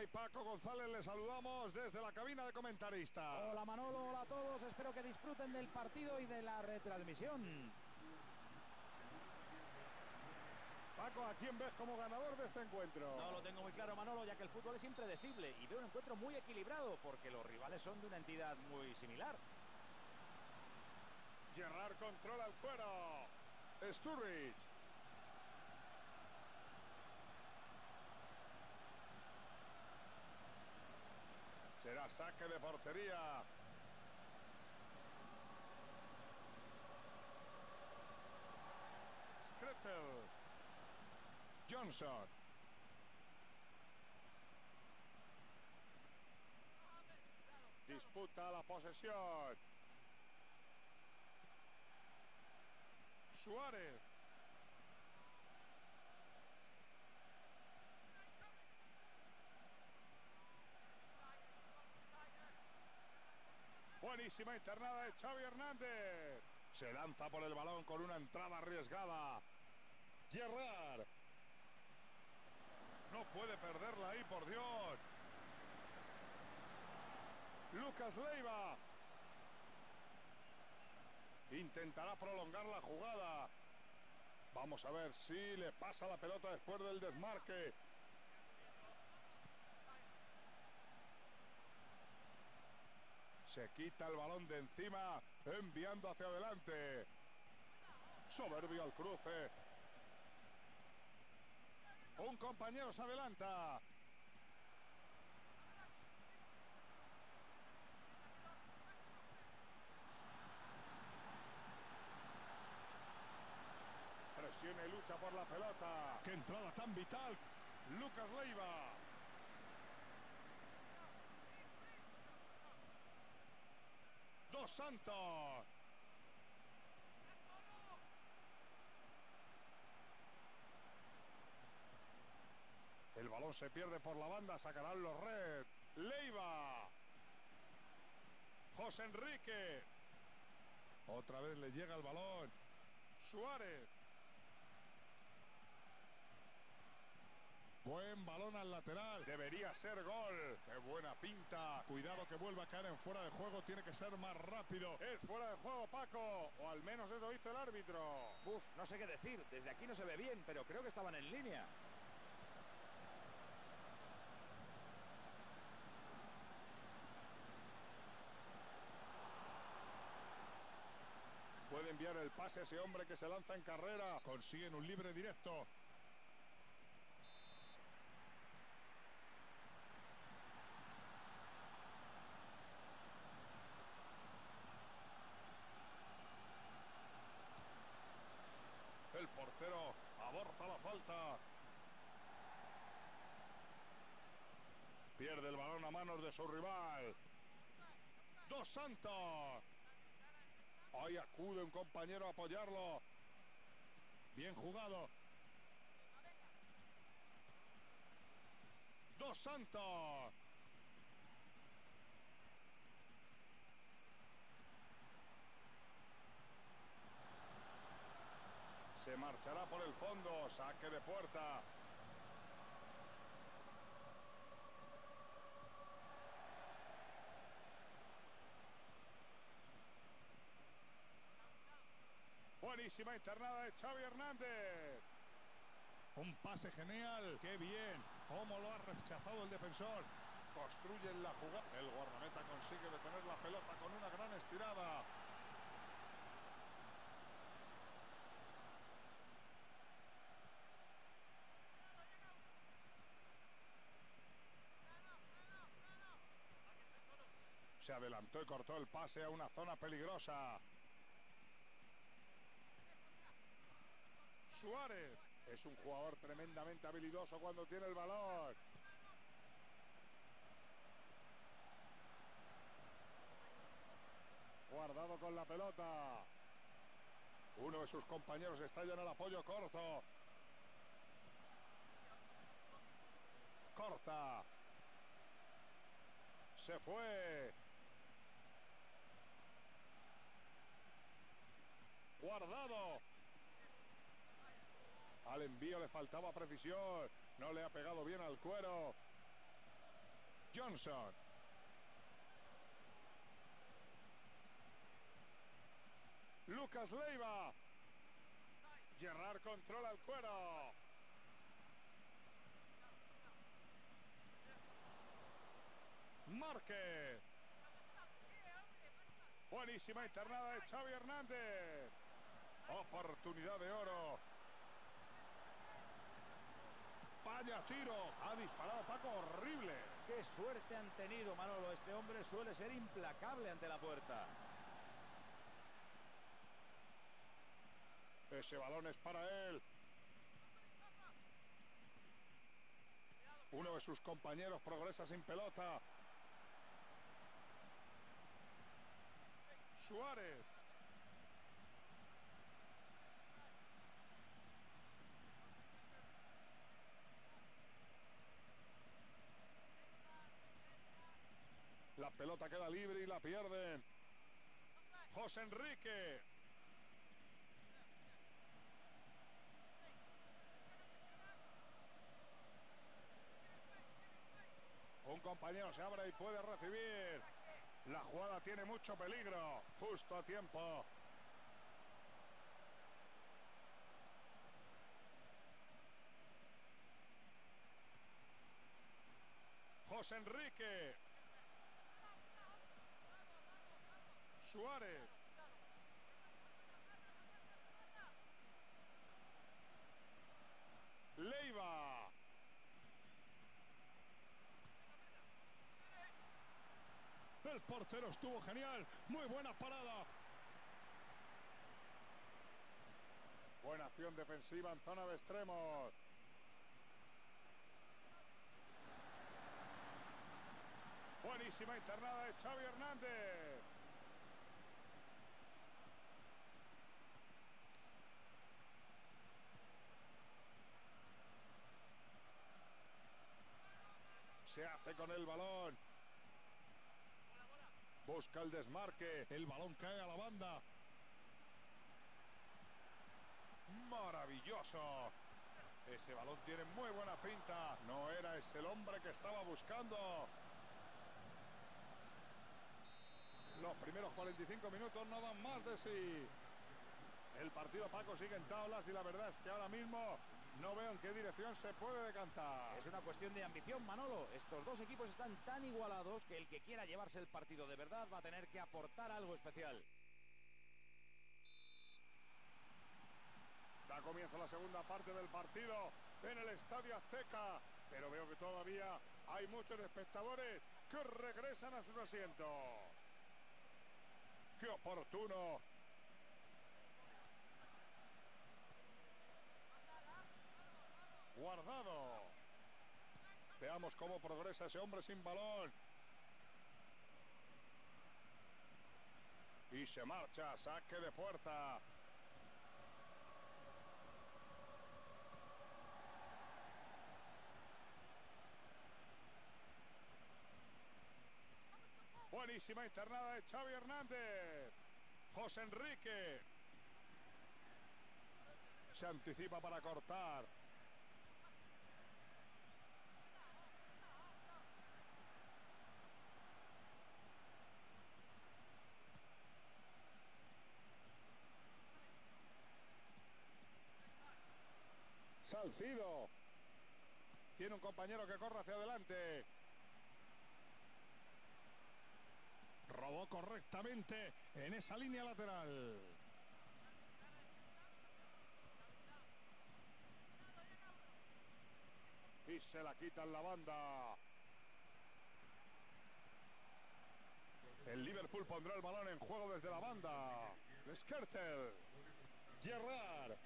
y Paco González, les saludamos desde la cabina de comentaristas. Hola Manolo, hola a todos, espero que disfruten del partido y de la retransmisión. Paco, ¿a quién ves como ganador de este encuentro? No lo tengo muy claro, Manolo, ya que el fútbol es impredecible y veo un encuentro muy equilibrado porque los rivales son de una entidad muy similar. Gerrard controla el cuero. Sturridge. Será saque de portería. Skritel. Johnson. Disputa la posesión. Suárez. Buenísima internada de Xavi Hernández. Se lanza por el balón con una entrada arriesgada. Gerrard. No puede perderla ahí, por Dios. Lucas Leiva. Intentará prolongar la jugada. Vamos a ver si le pasa la pelota después del desmarque. Se quita el balón de encima, enviando hacia adelante. Soberbio al cruce. Un compañero se adelanta. Presiona y lucha por la pelota. ¡Qué entrada tan vital! Lucas Leiva. Dos Santos. El balón se pierde por la banda, sacarán los Red. Leiva. José Enrique. Otra vez le llega el balón. Suárez. Buen balón al lateral. Debería ser gol. ¡Qué buena pinta! Cuidado que vuelva a caer en fuera de juego. Tiene que ser más rápido. Es fuera de juego, Paco. O al menos eso hizo el árbitro. Uf, no sé qué decir. Desde aquí no se ve bien, pero creo que estaban en línea. Puede enviar el pase a ese hombre que se lanza en carrera. Consiguen un libre directo. El portero aborta la falta. Pierde el balón a manos de su rival. Dos Santos. Ahí acude un compañero a apoyarlo. Bien jugado. Dos Santos. Se marchará por el fondo. Saque de puerta. Buenísima internada de Xavi Hernández. Un pase genial. ¡Qué bien! ¿Cómo lo ha rechazado el defensor? Construyen la jugada. El guardameta consigue detener la pelota con una gran estirada. Se adelantó y cortó el pase a una zona peligrosa. Suárez es un jugador tremendamente habilidoso cuando tiene el balón. Guardado con la pelota. Uno de sus compañeros está ya en el apoyo corto. Corta. Se fue. Guardado. Al envío le faltaba precisión. No le ha pegado bien al cuero. Johnson. Lucas Leiva. Gerrard controla el cuero. Márquez. Buenísima internada de Xavi Hernández. Oportunidad de oro. Vaya tiro. Ha disparado Paco, horrible. Qué suerte han tenido, Manolo. Este hombre suele ser implacable ante la puerta. Ese balón es para él. Uno de sus compañeros progresa sin pelota. Suárez. La pelota queda libre y la pierden. José Enrique. Un compañero se abre y puede recibir. La jugada tiene mucho peligro. Justo a tiempo. José Enrique. Suárez. Leiva. El portero estuvo genial. Muy buena parada. Buena acción defensiva en zona de extremos. Buenísima internada de Xavi Hernández. Se hace con el balón. Busca el desmarque. El balón cae a la banda. Maravilloso. Ese balón tiene muy buena pinta. No era ese el hombre que estaba buscando. Los primeros 45 minutos no dan más de sí. El partido, Paco, sigue en tablas y la verdad es que ahora mismo no veo en qué dirección se puede decantar. Es una cuestión de ambición, Manolo. Estos dos equipos están tan igualados que el que quiera llevarse el partido de verdad va a tener que aportar algo especial. Da comienzo la segunda parte del partido en el Estadio Azteca, pero veo que todavía hay muchos espectadores que regresan a sus asientos. ¡Qué oportuno! Guardado. Veamos cómo progresa ese hombre sin balón. Y se marcha, saque de puerta. Buenísima internada de Xavi Hernández. José Enrique. Se anticipa para cortar. Salcido. Tiene un compañero que corre hacia adelante. Robó correctamente en esa línea lateral. Y se la quita en la banda. El Liverpool pondrá el balón en juego desde la banda. Skrtel. Gerrard.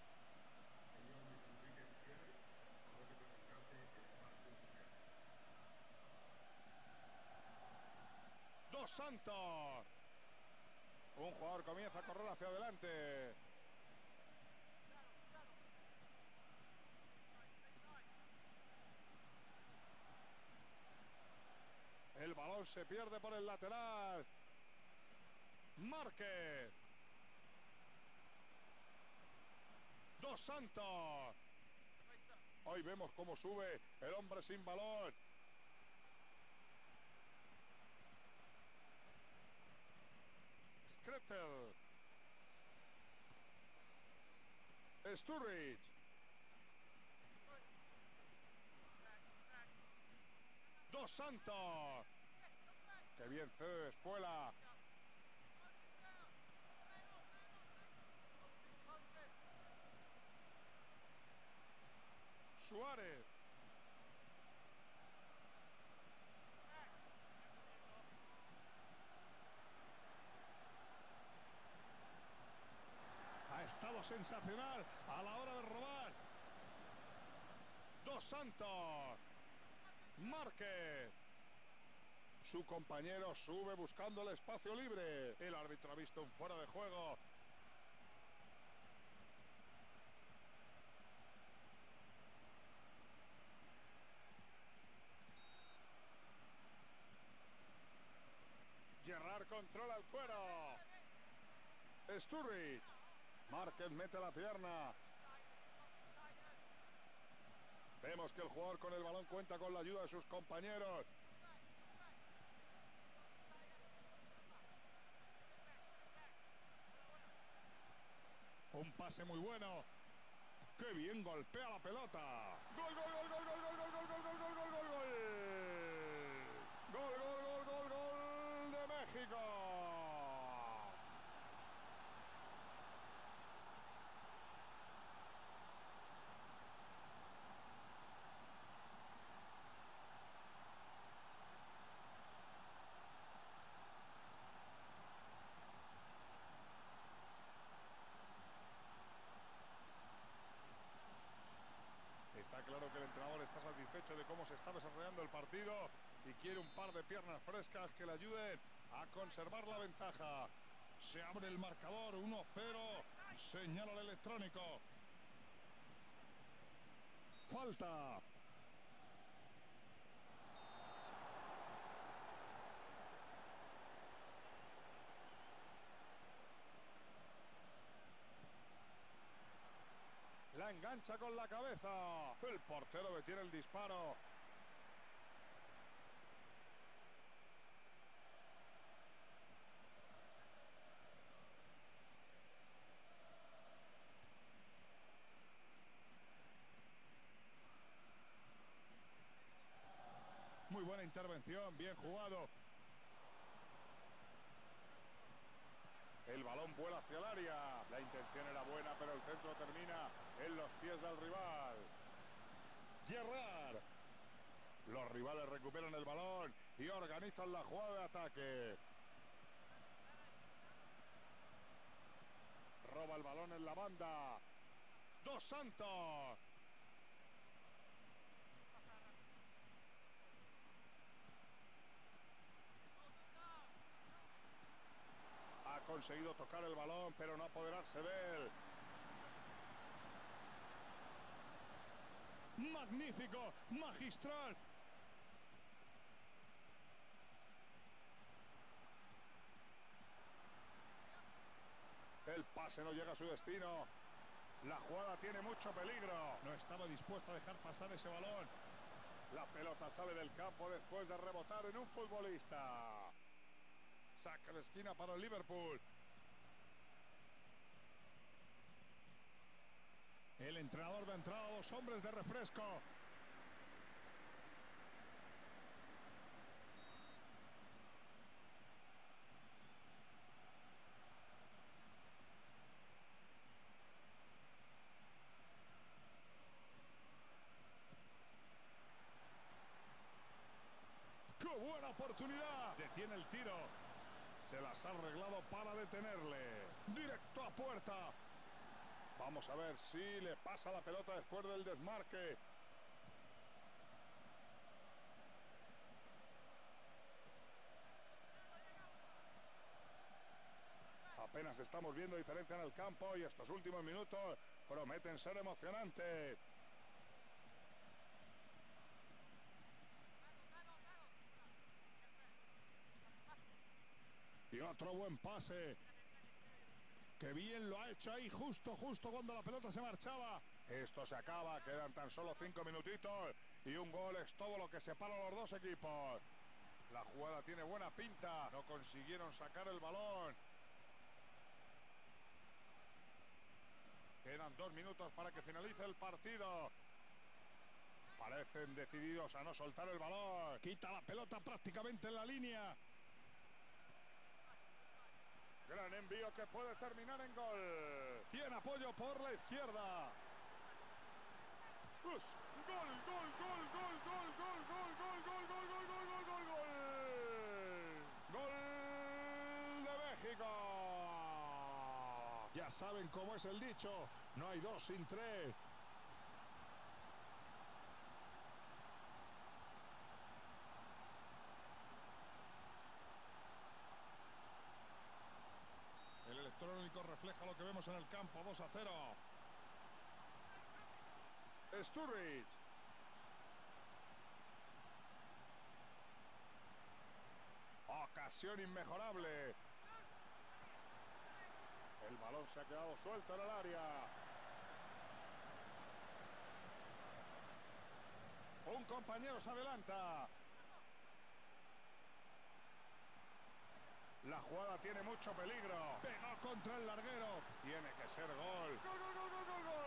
Dos Santos. Un jugador comienza a correr hacia adelante. El balón se pierde por el lateral. Márquez. Dos Santos. Hoy vemos cómo sube el hombre sin balón. Sturridge. Dos Santos. Qué bien cede Espuela. Suárez. Ha estado sensacional a la hora de robar. Dos Santos. Márquez. Su compañero sube buscando el espacio libre. El árbitro ha visto un fuera de juego. Gerrard controla el cuero. Sturridge. Márquez mete la pierna. Vemos que el jugador con el balón cuenta con la ayuda de sus compañeros. Un pase muy bueno. ¡Qué bien golpea la pelota! ¡Gol, gol, gol, gol, gol, gol, gol, gol, gol, gol, gol, gol, gol! ¡Gol, gol, gol, gol, gol de México! Está claro que el entrenador está satisfecho de cómo se está desarrollando el partido y quiere un par de piernas frescas que le ayuden a conservar la ventaja. Se abre el marcador, 1-0, señala el electrónico. Falta. La engancha con la cabeza. El portero detiene el disparo. Muy buena intervención, bien jugado. El balón vuela hacia el área. La intención era buena, pero el centro termina en los pies del rival. Gerrard. Los rivales recuperan el balón y organizan la jugada de ataque. Roba el balón en la banda. Dos Santos. Ha conseguido tocar el balón, pero no apoderarse de él. Magnífico, magistral. El pase no llega a su destino. La jugada tiene mucho peligro. No estaba dispuesto a dejar pasar ese balón. La pelota sale del campo después de rebotar en un futbolista. Saca de esquina para el Liverpool. El entrenador da entrada a 2 hombres de refresco. ¡Qué buena oportunidad! Detiene el tiro. Se las ha arreglado para detenerle. Directo a puerta. Vamos a ver si le pasa la pelota después del desmarque. Apenas estamos viendo diferencia en el campo y estos últimos minutos prometen ser emocionantes. Y otro buen pase. ¡Qué bien lo ha hecho ahí, justo cuando la pelota se marchaba! Esto se acaba, quedan tan solo 5 minutitos y un gol es todo lo que separa a los dos equipos. La jugada tiene buena pinta, no consiguieron sacar el balón. Quedan 2 minutos para que finalice el partido. Parecen decididos a no soltar el balón. Quita la pelota prácticamente en la línea. Gran envío que puede terminar en gol. Tiene apoyo por la izquierda. Gol, gol, gol, gol, gol, gol, gol, gol, gol, gol, gol, gol, gol, gol, gol. Gol de México. Ya saben cómo es el dicho. No hay dos sin tres. El electrónico refleja lo que vemos en el campo. 2-0. Sturridge. Ocasión inmejorable. El balón se ha quedado suelto en el área. Un compañero se adelanta. La jugada tiene mucho peligro. Pegó contra el larguero. Tiene que ser gol. ¡Gol, gol, gol, gol, gol!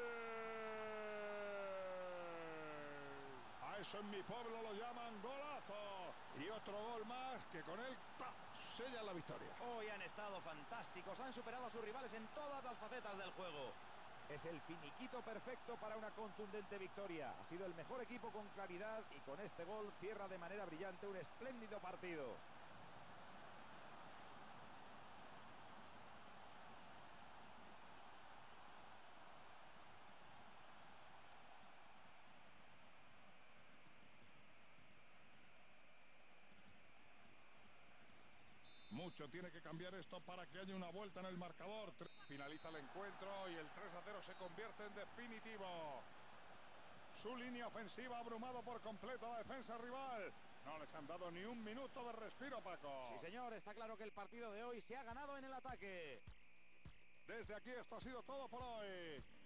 A eso en mi pueblo lo llaman golazo. Y otro gol más que con él sella la victoria. Hoy han estado fantásticos. Han superado a sus rivales en todas las facetas del juego. Es el finiquito perfecto para una contundente victoria. Ha sido el mejor equipo con claridad y con este gol cierra de manera brillante un espléndido partido. Mucho tiene que cambiar esto para que haya una vuelta en el marcador. Finaliza el encuentro y el 3-0 se convierte en definitivo. Su línea ofensiva abrumado por completo a la defensa rival. No les han dado ni un minuto de respiro, Paco. Sí, señor, está claro que el partido de hoy se ha ganado en el ataque. Desde aquí esto ha sido todo por hoy.